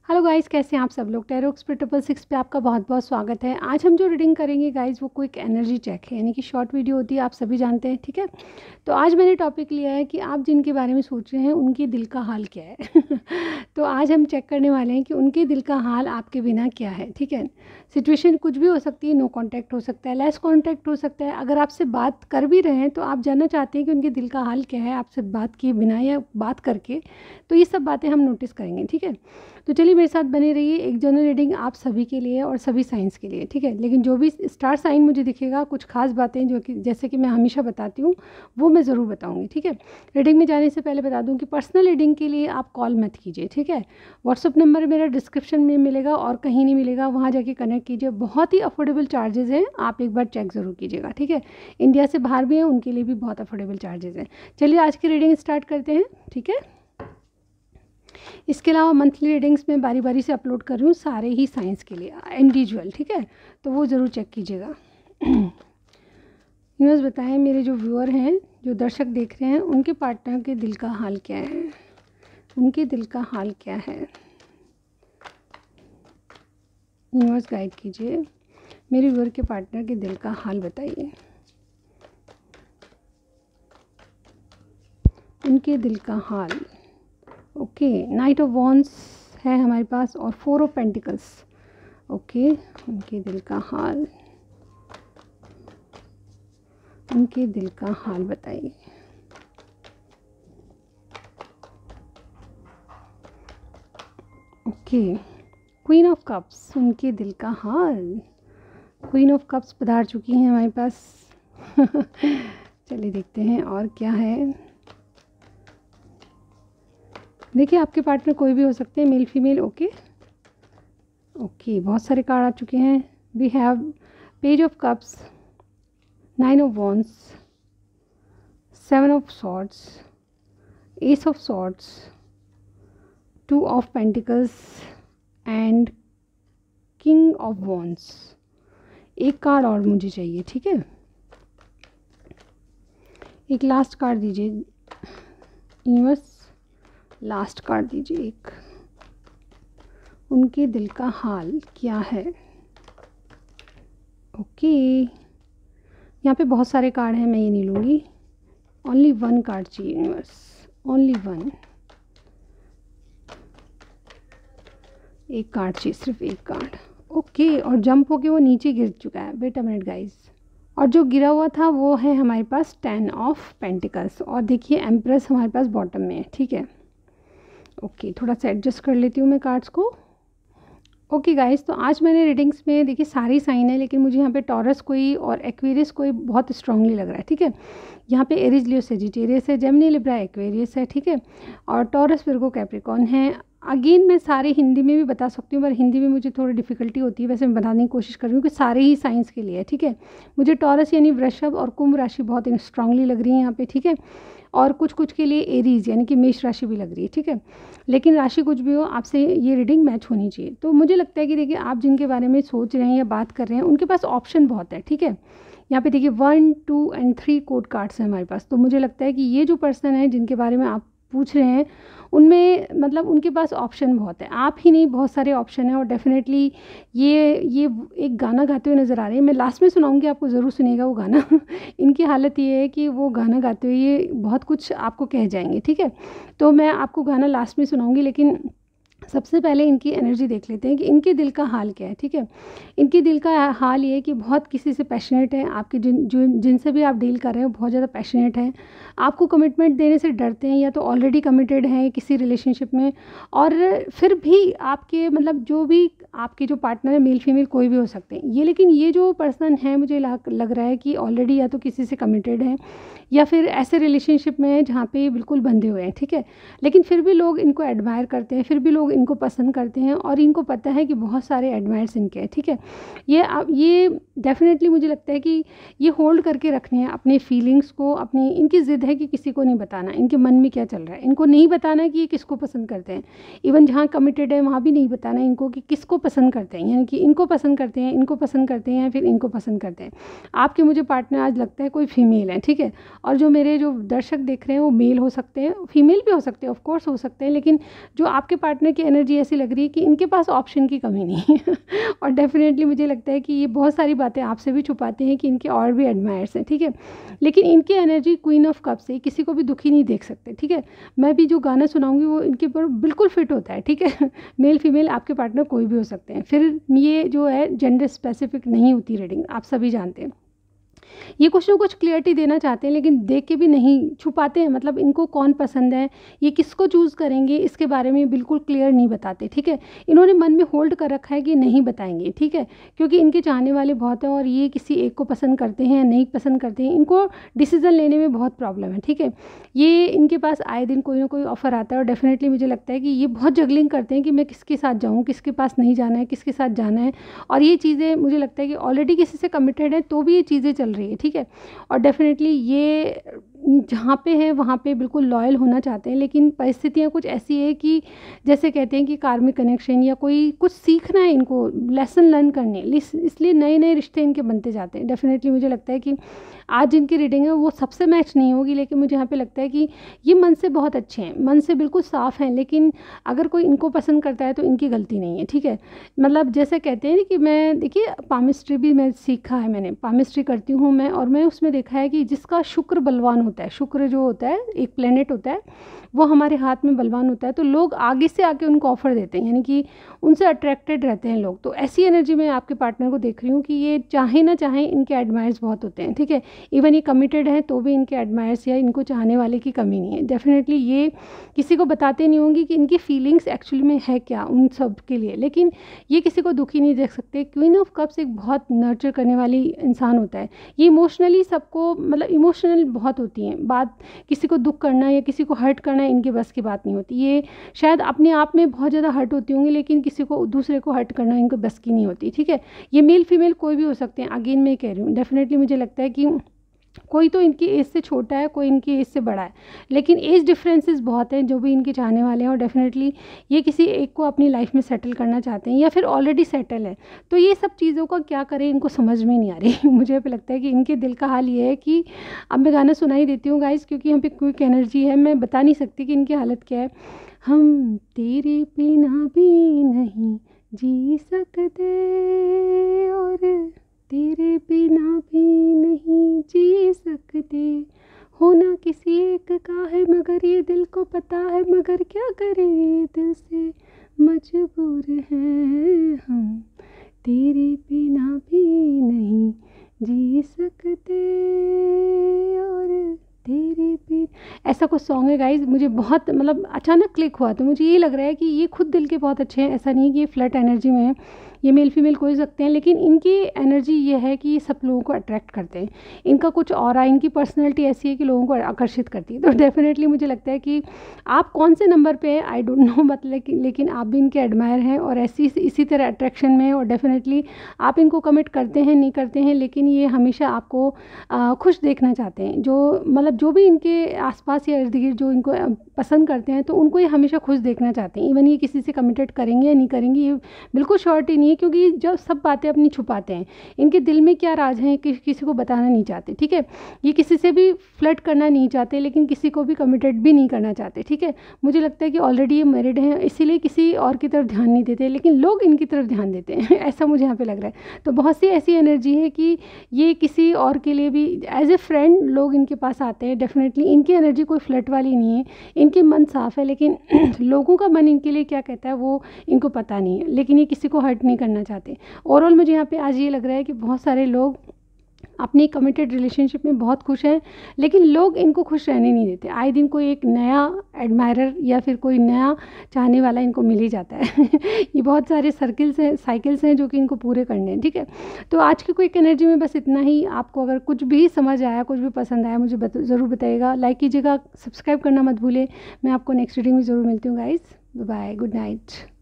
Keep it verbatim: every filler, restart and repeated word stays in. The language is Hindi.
हेलो गाइस, कैसे हैं आप सब लोग। टैरो एक्सपर्ट ट्रिपल सिक्स पे आपका बहुत बहुत स्वागत है। आज हम जो रीडिंग करेंगे गाइस वो क्विक एनर्जी चेक है, यानी कि शॉर्ट वीडियो होती है, आप सभी जानते हैं, ठीक है। तो आज मैंने टॉपिक लिया है कि आप जिनके बारे में सोच रहे हैं उनके दिल का हाल क्या है। तो आज हम चेक करने वाले हैं कि उनके दिल का हाल आपके बिना क्या है, ठीक है। सिचुएशन कुछ भी हो सकती है, नो कॉन्टैक्ट हो सकता है, लेस कॉन्टैक्ट हो सकता है। अगर आपसे बात कर भी रहे हैं तो आप जानना चाहते हैं कि उनके दिल का हाल क्या है आपसे बात किए बिना या बात करके। तो ये सब बातें हम नोटिस करेंगे, ठीक है। तो चलिए मेरे साथ बने रहिए। एक जनरल रीडिंग आप सभी के लिए और सभी साइंस के लिए, ठीक है। लेकिन जो भी स्टार साइन मुझे दिखेगा, कुछ खास बातें जो कि जैसे कि मैं हमेशा बताती हूँ वो मैं ज़रूर बताऊँगी, ठीक है। रीडिंग में जाने से पहले बता दूँ कि पर्सनल रीडिंग के लिए आप कॉल मत कीजिए, ठीक है। व्हाट्सअप नंबर मेरा डिस्क्रिप्शन में मिलेगा और कहीं नहीं मिलेगा, वहाँ जाके कनेक्ट कीजिए। बहुत ही अफोर्डेबल चार्जेज़ हैं, आप एक बार चेक ज़रूर कीजिएगा, ठीक है। इंडिया से बाहर भी हैं उनके लिए भी बहुत अफोर्डेबल चार्जेज़ हैं। चलिए आज की रीडिंग स्टार्ट करते हैं, ठीक है। इसके अलावा मंथली रीडिंग्स में बारी बारी से अपलोड कर रही हूँ सारे ही साइंस के लिए इंडिविजुअल, ठीक है। तो वो ज़रूर चेक कीजिएगा। यूनिवर्स बताएं, मेरे जो व्यूअर हैं, जो दर्शक देख रहे हैं, उनके पार्टनर के दिल का हाल क्या है, उनके दिल का हाल क्या है। यूनिवर्स गाइड कीजिए, मेरे व्यूअर के पार्टनर के दिल का हाल बताइए, उनके दिल का हाल। ओके, नाइट ऑफ वॉन्ड्स है हमारे पास और फोर ऑफ पेंटिकल्स। ओके, उनके दिल का हाल, उनके दिल का हाल बताइए। ओके, क्वीन ऑफ कप्स, उनके दिल का हाल। क्वीन ऑफ कप्स पधार चुकी हैं हमारे पास। चलिए देखते हैं और क्या है। देखिए, आपके पार्टनर कोई भी हो सकते हैं, मेल फीमेल। ओके ओके, बहुत सारे कार्ड आ चुके हैं। We have page of cups, nine of wands, seven of swords, ace of swords, two of pentacles and king of wands. एक कार्ड और मुझे चाहिए, ठीक है। एक लास्ट कार्ड दीजिए यूनिवर्स, लास्ट कार्ड दीजिए एक। उनके दिल का हाल क्या है। ओके, यहाँ पे बहुत सारे कार्ड हैं, मैं ये नहीं लूँगी। ओनली वन कार्ड चाहिए यूनिवर्स, ओनली वन। एक कार्ड चाहिए, सिर्फ एक कार्ड। ओके, और जंप होके वो नीचे गिर चुका है। वेट अ मिनट गाइस, और जो गिरा हुआ था वो है हमारे पास टेन ऑफ पेंटिकल्स। और देखिए एम्प्रेस हमारे पास बॉटम में है, ठीक है। ओके, थोड़ा सा एडजस्ट कर लेती हूँ मैं कार्ड्स को। ओके गाइस, तो आज मैंने रीडिंग्स में देखिए सारी साइन है, लेकिन मुझे यहाँ पे टॉरस कोई और एक्वेरियस कोई बहुत स्ट्रांगली लग रहा है, ठीक है। यहाँ पे एरीज लियो सेजिटेरियस है, जेमिनी लिब्रा एक्वेरियस है, ठीक है। और टॉरस विर्गो कैप्रिकॉर्न है। अगेन मैं सारे हिंदी में भी बता सकती हूँ, पर हिंदी में मुझे थोड़ी डिफ़िकल्टी होती है। वैसे मैं बताने की कोशिश कर रही हूँ कि सारे ही साइंस के लिए है, ठीक है। मुझे टॉरस यानी वृषभ और कुंभ राशि बहुत स्ट्रांगली लग रही है यहाँ पे, ठीक है। और कुछ कुछ के लिए एरीज यानी कि मेष राशि भी लग रही है, ठीक है। लेकिन राशि कुछ भी हो, आपसे ये रीडिंग मैच होनी चाहिए। तो मुझे लगता है कि देखिए आप जिनके बारे में सोच रहे हैं या बात कर रहे हैं उनके पास ऑप्शन बहुत है, ठीक है। यहाँ पे देखिए one two and three court cards हैं हमारे पास। तो मुझे लगता है कि ये जो पर्सन है जिनके बारे में आप पूछ रहे हैं उनमें मतलब उनके पास ऑप्शन बहुत है, आप ही नहीं, बहुत सारे ऑप्शन हैं। और डेफिनेटली ये ये एक गाना गाते हुए नज़र आ रहे हैं। मैं लास्ट में सुनाऊंगी, आपको ज़रूर सुनिएगा वो गाना। इनकी हालत ये है कि वो गाना गाते हुए ये बहुत कुछ आपको कह जाएंगे, ठीक है। तो मैं आपको गाना लास्ट में सुनाऊंगी, लेकिन सबसे पहले इनकी एनर्जी देख लेते हैं कि इनके दिल का हाल क्या है, ठीक है। इनके दिल का हाल ये है कि बहुत किसी से पैशनेट है, आपके जिन जो जिनसे भी आप डील कर रहे हो बहुत ज़्यादा पैशनेट हैं, आपको कमिटमेंट देने से डरते हैं, या तो ऑलरेडी कमिटेड हैं किसी रिलेशनशिप में। और फिर भी आपके मतलब जो भी आपके जो पार्टनर है, मेल फीमेल कोई भी हो सकते हैं ये, लेकिन ये जो पर्सन है मुझे लग रहा है कि ऑलरेडी या तो किसी से कमिटेड है या फिर ऐसे रिलेशनशिप में है जहाँ पे ये बिल्कुल बंधे हुए हैं, ठीक है। लेकिन फिर भी लोग इनको एडमायर करते हैं, फिर भी लोग इनको पसंद करते हैं, और इनको पता है कि बहुत सारे एडमायर्स इनके हैं, ठीक है। ये आप ये डेफिनेटली मुझे लगता है कि ये होल्ड करके रखने हैं अपने फीलिंग्स को, अपनी इनकी ज़िद है कि किसी को नहीं बताना इनके मन में क्या चल रहा है, इनको नहीं बताना कि ये किसको पसंद करते हैं। इवन जहाँ कमिटेड है वहाँ भी नहीं बताना इनको कि किसको पसंद करते हैं, यानी कि इनको पसंद करते हैं, इनको पसंद करते हैं, या फिर इनको पसंद करते हैं। आपके मुझे पार्टनर आज लगता है कोई फीमेल है, ठीक है। और जो मेरे जो दर्शक देख रहे हैं वो मेल हो सकते हैं, फीमेल भी हो सकते हैं, ऑफ कोर्स हो सकते हैं, लेकिन जो आपके पार्टनर की एनर्जी ऐसी लग रही है कि इनके पास ऑप्शन की कमी नहीं है और डेफिनेटली मुझे लगता है कि ये बहुत सारी बातें आपसे भी छुपाते हैं कि इनके और भी एडमायर्स हैं, ठीक है। लेकिन इनकी एनर्जी क्वीन ऑफ कप से किसी को भी दुखी नहीं देख सकते, ठीक है। मैं भी जो गाना सुनाऊंगी वो इनके ऊपर बिल्कुल फिट होता है, ठीक है। मेल फीमेल आपके पार्टनर कोई भी हो सकते हैं। फिर ये जो है जेंडर स्पेसिफिक नहीं होती रीडिंग, आप सभी जानते हैं। ये कुछ ना कुछ क्लियरिटी देना चाहते हैं लेकिन देख के भी नहीं, छुपाते हैं। मतलब इनको कौन पसंद है, ये किसको चूज़ करेंगे, इसके बारे में बिल्कुल क्लियर नहीं बताते, ठीक है। इन्होंने मन में होल्ड कर रखा है कि नहीं बताएंगे, ठीक है, क्योंकि इनके चाहने वाले बहुत हैं और ये किसी एक को पसंद करते हैं नहीं पसंद करते हैं, इनको डिसीज़न लेने में बहुत प्रॉब्लम है, ठीक है। ये इनके पास आए दिन कोई ना कोई ऑफ़र आता है और डेफिनेटली मुझे लगता है कि ये बहुत जगलिंग करते हैं कि मैं किसके साथ जाऊँ, किसके पास नहीं जाना है, किसके साथ जाना है। और ये चीज़ें मुझे लगता है कि ऑलरेडी किसी से कमिटेड है तो भी ये चीज़ें चल रही है, ठीक है। और डेफिनेटली ये जहाँ पे है वहाँ पे बिल्कुल लॉयल होना चाहते हैं, लेकिन परिस्थितियाँ कुछ ऐसी है कि जैसे कहते हैं कि कार्मिक कनेक्शन या कोई कुछ सीखना है इनको, लेसन लर्न करने, इसलिए नए नए रिश्ते इनके बनते जाते हैं। डेफिनेटली मुझे लगता है कि आज जिनकी रीडिंग है वो सबसे मैच नहीं होगी, लेकिन मुझे यहाँ पे लगता है कि ये मन से बहुत अच्छे हैं, मन से बिल्कुल साफ़ हैं, लेकिन अगर कोई इनको पसंद करता है तो इनकी गलती नहीं है, ठीक है। मतलब जैसे कहते हैं कि मैं, देखिए पामिस्ट्री भी मैं सीखा है, मैंने पामिस्ट्री करती हूँ मैं, और मैं उसमें देखा है कि जिसका शुक्र बलवान होता है, शुक्र जो होता है एक प्लेनेट होता है, वो हमारे हाथ में बलवान होता है, तो लोग आगे से आके उनको ऑफ़र देते हैं, यानी कि उनसे अट्रैक्टेड रहते हैं लोग। तो ऐसी एनर्जी में आपके पार्टनर को देख रही हूँ कि ये चाहे ना चाहे इनके एडमायर्स बहुत होते हैं, ठीक है। इवन ये कमिटेड हैं तो भी इनके एडमायर्स या इनको चाहने वाले की कमी नहीं है। डेफिनेटली ये किसी को बताते नहीं होंगी कि इनकी फीलिंग्स एक्चुअली में है क्या उन सब के लिए, लेकिन ये किसी को दुखी नहीं देख सकते। क्वीन ऑफ कप्स एक बहुत नर्चर करने वाली इंसान होता है, ये इमोशनली सबको, मतलब इमोशनल बहुत होती हैं। बात किसी को दुख करना या किसी को हर्ट करना इनके बस की बात नहीं होती। ये शायद अपने आप में बहुत ज़्यादा हर्ट होती होंगी, लेकिन किसी को दूसरे को हर्ट करना इनको बस की नहीं होती, ठीक है। ये मेल फीमेल कोई भी हो सकते हैं, अगेन मैं कह रही हूँ। डेफिनेटली मुझे लगता है कि कोई तो इनकी एज से छोटा है, कोई इनकी एज से बड़ा है, लेकिन एज डिफरेंसेस बहुत हैं जो भी इनके चाहने वाले हैं। और डेफिनेटली ये किसी एक को अपनी लाइफ में सेटल करना चाहते हैं या फिर ऑलरेडी सेटल है। तो ये सब चीज़ों का क्या करें इनको समझ में नहीं आ रही। मुझे पे लगता है कि इनके दिल का हाल ये है कि अब मैं गाना सुना ही देती हूँ गाइस, क्योंकि यहाँ पे क्विक एनर्जी है, मैं बता नहीं सकती कि इनकी हालत क्या है। हम तेरे बिना भी नहीं जी सकते और तेरे बिना भी नहीं जी सकते, होना किसी एक का है मगर ये दिल को पता है, मगर क्या करें दिल से मजबूर हैं हम, तेरे बिना भी नहीं जी सकते और तेरे भी। ऐसा कुछ सॉन्ग है गाइज, मुझे बहुत मतलब अचानक क्लिक हुआ, तो मुझे ये लग रहा है कि ये खुद दिल के बहुत अच्छे हैं। ऐसा नहीं है कि ये फ्लर्ट एनर्जी में है, ये मेल फीमेल कोई सकते हैं, लेकिन इनकी एनर्जी ये है कि ये सब लोगों को अट्रैक्ट करते हैं। इनका कुछ और इनकी पर्सनैलिटी ऐसी है कि लोगों को आकर्षित करती है। तो डेफिनेटली मुझे लगता है कि आप कौन से नंबर पे हैं आई डोंट नो, मतलब लेकिन आप भी इनके एडमायर हैं और ऐसी इसी तरह अट्रैक्शन में है। और डेफिनेटली आप इनको कमिट करते हैं नहीं करते हैं, लेकिन ये हमेशा आपको आ, खुश देखना चाहते हैं। जो मतलब जो भी इनके आसपास या इर्द गिर्द जो इनको पसंद करते हैं, तो उनको ये हमेशा खुश देखना चाहते हैं। इवन ये किसी से कमिटेड करेंगे या नहीं करेंगे ये बिल्कुल श्योरिटी नहीं है, क्योंकि जब सब बातें अपनी छुपाते हैं, इनके दिल में क्या राज हैं कि किसी को बताना नहीं चाहते, ठीक है। ये किसी से भी फ्लर्ट करना नहीं चाहते, लेकिन किसी को भी कमिटेड भी नहीं करना चाहते, ठीक है। मुझे लगता है कि ऑलरेडी ये मैरिड हैं, इसीलिए किसी और की तरफ ध्यान नहीं देते, लेकिन लोग इनकी तरफ ध्यान देते हैं। ऐसा मुझे यहाँ पे लग रहा है। तो बहुत सी ऐसी एनर्जी है कि ये किसी और के लिए भी एज ए फ्रेंड लोग इनके पास आते हैं। डेफिनेटली इनकी एनर्जी कोई फ्लर्ट वाली नहीं है, इनके मन साफ़ है, लेकिन लोगों का मन इनके लिए क्या कहता है वो इनको पता नहीं है, लेकिन ये किसी को हर्ट नहीं करना चाहते। ओवरऑल मुझे यहाँ पे आज ये लग रहा है कि बहुत सारे लोग अपनी कमिटेड रिलेशनशिप में बहुत खुश हैं, लेकिन लोग इनको खुश रहने नहीं देते। आए दिन कोई एक नया एडमायरर या फिर कोई नया चाहने वाला इनको मिल ही जाता है। ये बहुत सारे सर्किल्स हैं, साइकिल्स हैं जो कि इनको पूरे करने हैं, ठीक है। तो आज की क्विक एनर्जी में बस इतना ही। आपको अगर कुछ भी समझ आया, कुछ भी पसंद आया, मुझे बत, ज़रूर बताइएगा। लाइक कीजिएगा, सब्सक्राइब करना मत भूलें। मैं आपको नेक्स्ट रीडिंग में ज़रूर मिलती हूँ गाइज़। Bye, good night.